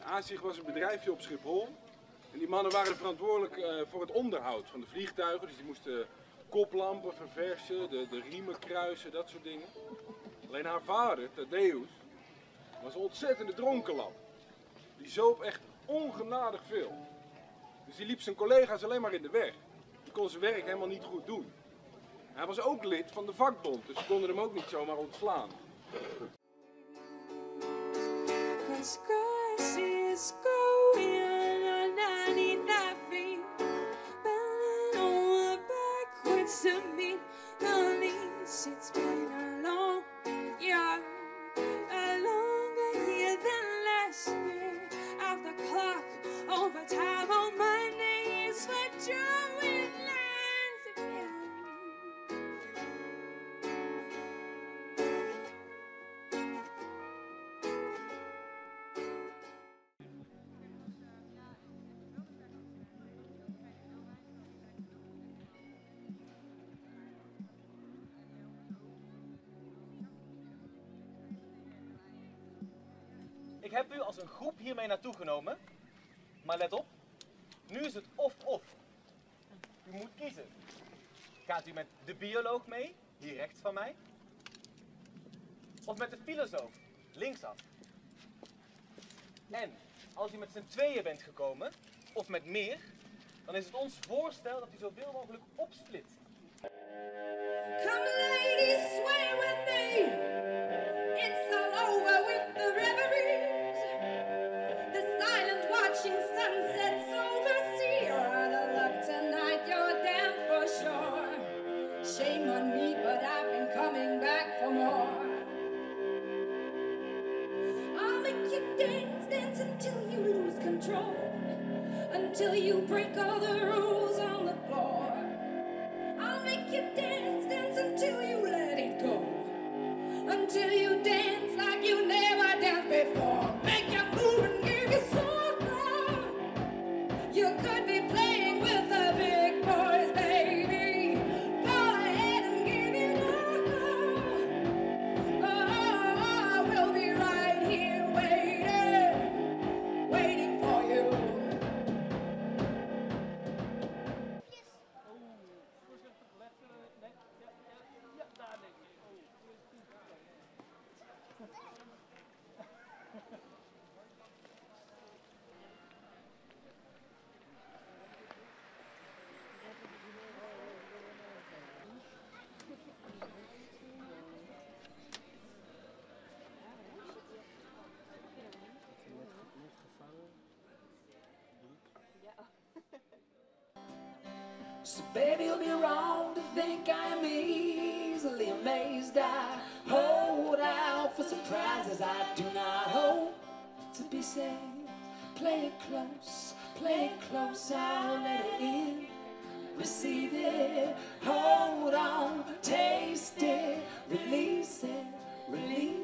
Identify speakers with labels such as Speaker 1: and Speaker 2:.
Speaker 1: ASIG was een bedrijfje op Schiphol. En die mannen waren verantwoordelijk voor het onderhoud van de vliegtuigen. Dus die moesten koplampen verversen, de riemen kruisen, dat soort dingen. Alleen haar vader, Thaddeus, was een ontzettende dronkenlap. Die zoop echt ongenadig veel. Dus die liep zijn collega's alleen maar in de weg. Die kon zijn werk helemaal niet goed doen. Hij was ook lid van de vakbond, dus ze konden hem ook niet zomaar ontslaan.
Speaker 2: Grass is growing underneath our feet, bending over backwards to meet the leaves. It's been a long year, a longer year than last year. After clock over time on my knees for drawing lines again.
Speaker 3: Ik heb u als een groep hiermee naartoe genomen, maar let op, nu is het of-of. U moet kiezen. Gaat u met de bioloog mee, hier rechts van mij, of met de filosoof, linksaf? En als u met z'n tweeën bent gekomen, of met meer, dan is het ons voorstel dat u zoveel mogelijk opsplitst.
Speaker 2: Come ladies, sway with me. It's all over with the reveries. The silent watching sunsets oversee. You're out of luck tonight, you're damned for sure. Shame on me, but I've been coming back for more. I'll make you dance, dance until you lose control. Until you break all the rules on the floor. I'll make you dance, dance until you let it go. Until you dance like you never danced before. Make you move and give you soul. You could be playing with the big boys, baby. Go ahead and give it all. Oh, we'll be right here waiting, waiting for you.
Speaker 4: So baby, you'll be wrong to think I'm easily amazed. I hold out for surprises I do not hope to be saved. Play it close, I'll let it in. Receive it, hold on, taste it, release it, release it.